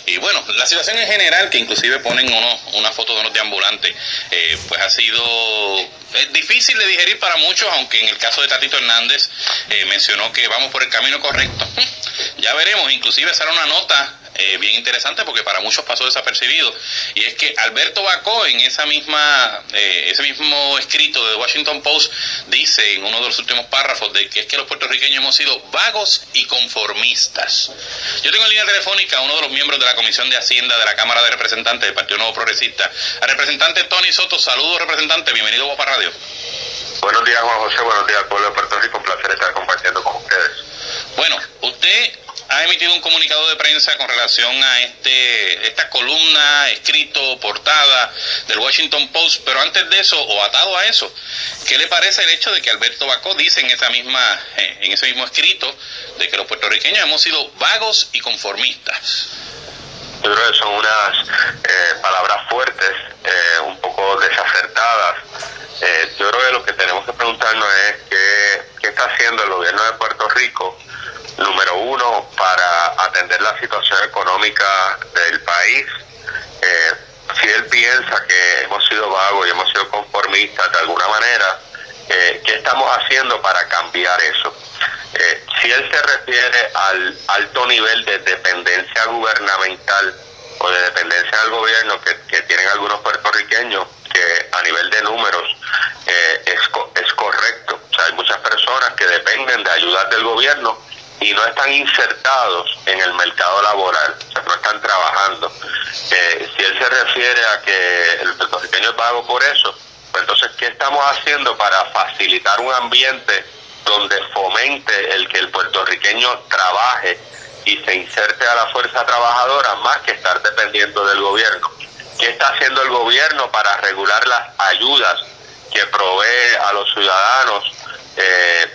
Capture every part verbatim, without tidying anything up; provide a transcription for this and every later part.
Y bueno, la situación en general, que inclusive ponen uno, una foto de unos deambulantes, eh, pues ha sido es difícil de digerir para muchos, aunque en el caso de Tatito Hernández eh, mencionó que vamos por el camino correcto. Ya veremos, inclusive sale una nota eh, bien interesante porque para muchos pasó desapercibido, y es que Alberto Bacó en esa misma eh, ese mismo escrito de The Washington Post dice en uno de los últimos párrafos de que es que los puertorriqueños hemos sido vagos y conformistas. Yo tengo en línea telefónica a uno de los miembros de la Comisión de Hacienda de la Cámara de Representantes del Partido Nuevo Progresista, al representante Tony Soto. Saludos, representante, bienvenido a Guapa Radio. Buenos días, Juan José, buenos días al pueblo de Puerto Rico, un placer estar compartiendo con ustedes. Bueno, usted ha emitido un comunicado de prensa con relación a este esta columna, escrito, portada del Washington Post, pero antes de eso, o atado a eso, ¿qué le parece el hecho de que Alberto Bacó dice en esa misma eh, en ese mismo escrito de que los puertorriqueños hemos sido vagos y conformistas? Yo creo que son unas eh, palabras fuertes, eh, un poco desacertadas. Eh, yo creo que lo que tenemos que preguntarnos es qué, qué está haciendo el gobierno de Puerto Rico, número uno, para atender la situación económica del país. Eh, si él piensa que hemos sido vagos y hemos sido conformistas de alguna manera, eh, ¿qué estamos haciendo para cambiar eso? Eh, si él se refiere al alto nivel de dependencia gubernamental o de dependencia del gobierno que, que tienen algunos puertorriqueños, que a nivel de números eh, es, es correcto. O sea, hay muchas personas que dependen de ayudas del gobierno y no están insertados en el mercado laboral, o sea, no están trabajando. Eh, si él se refiere a que el puertorriqueño es vago por eso, pues entonces, ¿qué estamos haciendo para facilitar un ambiente donde fomente el que el puertorriqueño trabaje y se inserte a la fuerza trabajadora más que estar dependiendo del gobierno? ¿Qué está haciendo el gobierno para regular las ayudas que provee a los ciudadanos eh,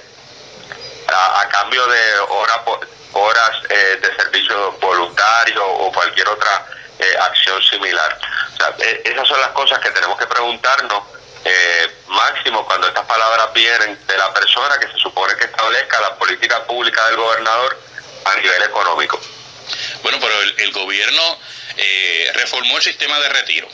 a, a cambio de hora, horas eh, de servicio voluntario o cualquier otra eh, acción similar? O sea, eh, esas son las cosas que tenemos que preguntarnos, eh, máximo cuando estas palabras vienen de la persona que se supone que establezca la política pública del gobernador a nivel económico. Bueno, pero el, el gobierno eh, reformó el sistema de retiro.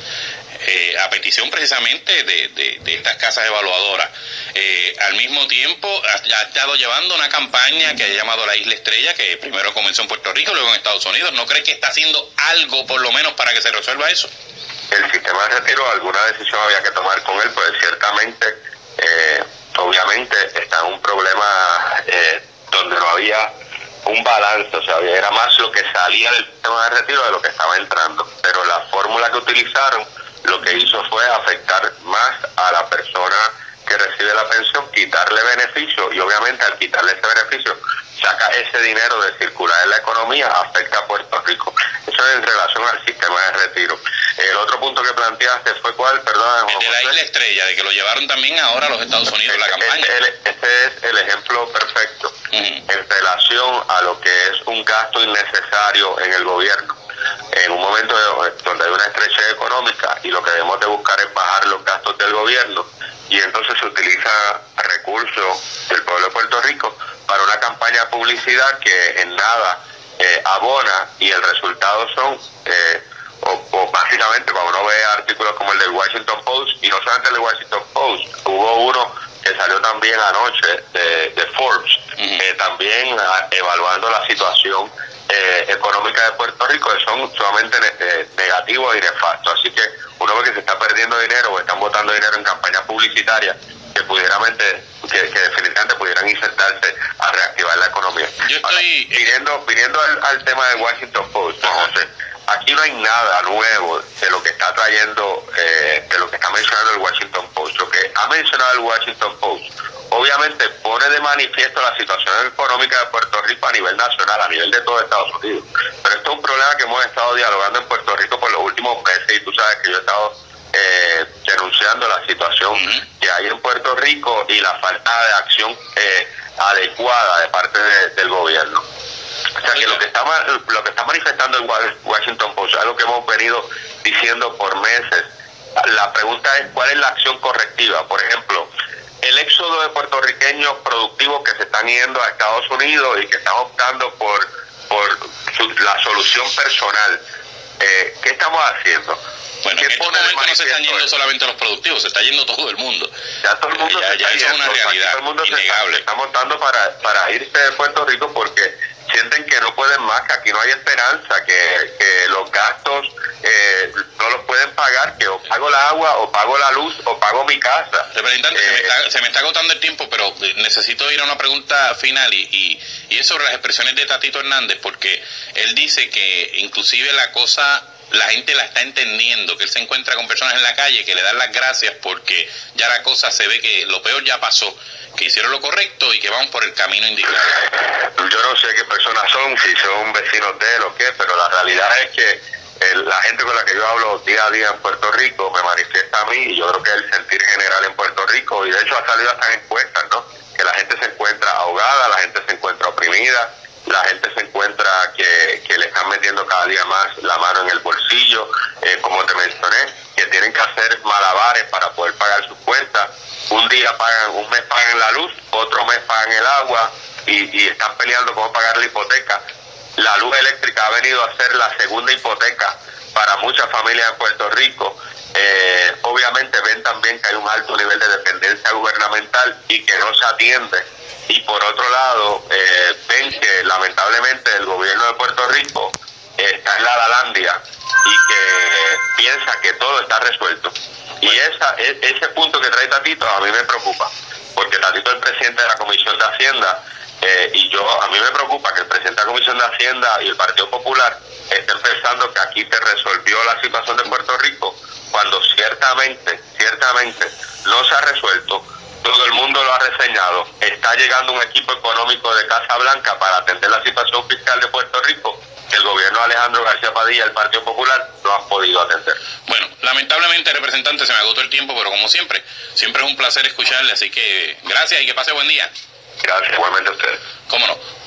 Eh, a petición precisamente de, de, de estas casas evaluadoras. Eh, al mismo tiempo ha, ha estado llevando una campaña que ha llamado La Isla Estrella, que primero comenzó en Puerto Rico, luego en Estados Unidos. ¿No cree que está haciendo algo por lo menos para que se resuelva eso? El sistema de retiro, alguna decisión había que tomar con él, pues ciertamente, eh, obviamente está en un problema eh, donde no había un balance, o sea, era más lo que salía del sistema de retiro de lo que estaba entrando, pero la fórmula que utilizaron lo que hizo fue afectar más a la persona que recibe la pensión, quitarle beneficio, y obviamente al quitarle ese beneficio saca ese dinero de circular en la economía, afecta a Puerto Rico. Eso es en relación al sistema de retiro. El otro punto que planteaste fue ¿cuál? Perdón. El de La Isla Estrella, de que lo llevaron también ahora a los Estados Unidos en la campaña. Este es el ejemplo perfecto uh-huh. en relación a lo que es un gasto innecesario en el gobierno. En un momento de, donde hay una estrechez económica y lo que debemos de buscar es bajar los gastos del gobierno, y entonces se utiliza recursos del pueblo de Puerto Rico para una campaña de publicidad que en nada eh, abona, y el resultado son eh, o, o básicamente cuando uno ve artículos como el del Washington Post, y no solamente el del Washington Post, hubo uno que salió también anoche de, de Forbes, uh-huh. eh, también a, evaluando la situación eh, económica de Puerto Rico, que son sumamente eh, negativos y nefastos. Así que uno ve que se está perdiendo dinero o están botando dinero en campañas publicitarias que pudieramente, que, que definitivamente pudieran insertarse a reactivar la economía. Yo estoy... Ahora, viniendo, viniendo al, al tema del Washington Post, José, aquí no hay nada nuevo de lo que está trayendo, eh, de lo que está mencionando el Washington Post. Lo que ha mencionado el Washington Post obviamente pone de manifiesto la situación económica de Puerto Rico a nivel nacional, a nivel de todo Estados Unidos. Pero esto es un problema que hemos estado dialogando en Puerto Rico por los últimos meses, y tú sabes que yo he estado eh, denunciando la situación uh-huh. que hay en Puerto Rico y la falta de acción eh, adecuada de parte de, del gobierno. O sea que lo que está lo que está manifestando el Washington Post es algo que hemos venido diciendo por meses. La pregunta es ¿cuál es la acción correctiva? Por ejemplo, el éxodo de puertorriqueños productivos que se están yendo a Estados Unidos y que están optando por por su, la solución personal, eh, ¿qué estamos haciendo? Bueno, en este momento no se están yendo solamente los productivos, se está yendo todo el mundo. Ya todo el mundo ya, se ya está eso yendo, es una realidad todo el mundo innegable. Se está, se está montando para, para irse de Puerto Rico porque sienten que no pueden más, que aquí no hay esperanza, que, que los gastos eh, no los pueden pagar, que o pago el agua, o pago la luz, o pago mi casa. Representante, eh, se, me está, se me está agotando el tiempo, pero necesito ir a una pregunta final y, y, y es sobre las expresiones de Tatito Hernández, porque él dice que inclusive la cosa, la gente la está entendiendo, que él se encuentra con personas en la calle que le dan las gracias porque ya la cosa se ve que lo peor ya pasó, que hicieron lo correcto y que vamos por el camino indicado. Yo no sé qué personas son, si son vecinos de él o qué, pero la realidad es que el, la gente con la que yo hablo día a día en Puerto Rico me manifiesta a mí, y yo creo que el sentir general en Puerto Rico, y de hecho ha salido hasta en encuestas, ¿no? Que la gente se encuentra ahogada, la gente se encuentra oprimida, la gente se encuentra que, que le están metiendo cada día más la mano en el bolsillo, eh, como te mencioné, que tienen que hacer malabares para poder pagar sus cuentas. Un día pagan, un mes pagan la luz, otro mes pagan el agua, y, y están peleando cómo pagar la hipoteca. La luz eléctrica ha venido a ser la segunda hipoteca para muchas familias en Puerto Rico. Eh, obviamente ven también que hay un alto nivel de dependencia gubernamental y que no se atiende. Y por otro lado, eh, ven que lamentablemente el gobierno de Puerto Rico eh, está en la Lalandia y que piensa que todo está resuelto. Y esa, ese punto que trae Tatito a mí me preocupa, porque Tatito es el presidente de la Comisión de Hacienda, eh, y yo a mí me preocupa que el presidente de la Comisión de Hacienda y el Partido Popular estén pensando que aquí se resolvió la situación de Puerto Rico, cuando ciertamente, ciertamente no se ha resuelto. Todo el mundo lo ha reseñado. Está llegando un equipo económico de Casa Blanca para atender la situación fiscal de Puerto Rico. El gobierno de Alejandro García Padilla, el Partido Popular, no han podido atender. Bueno, lamentablemente, representante, se me agotó el tiempo, pero como siempre, siempre es un placer escucharle, así que gracias y que pase buen día. Gracias, igualmente a ustedes. Cómo no.